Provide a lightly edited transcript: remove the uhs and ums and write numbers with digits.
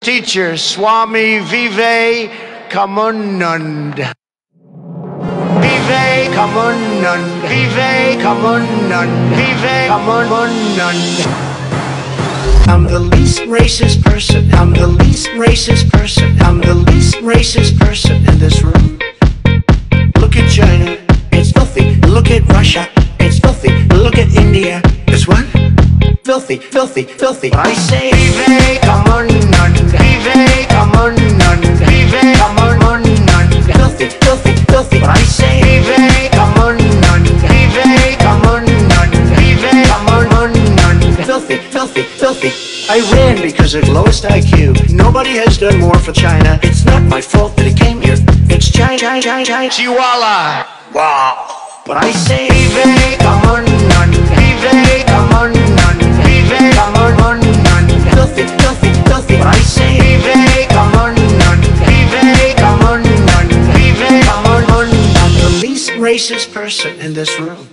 Teacher Swami Vivekanand. Vivekanand. Vivekanand. Vivekanand. I'm the least racist person. I'm the least racist person. I'm the least racist person in this room. Look at China, it's filthy. Look at Russia, it's filthy. Look at India, it's what? Filthy, filthy, filthy. I say Vivekanand. Vivekanand. Vivekanand. Filthy, filthy, filthy. I say Vivekanand. Vivekanand. Vivekanand. Filthy, filthy, filthy. I ran because of lowest IQ. Nobody has done more for China. It's not my fault that it came here. It's China, China, China, Chihuahua. Wow. But I say Vivekanand. Vivekanand. Vivekanand. Filthy, filthy, filthy. But I say Vivekanand. Vivekanand. Vivekanand. I'm the least racist person in this room.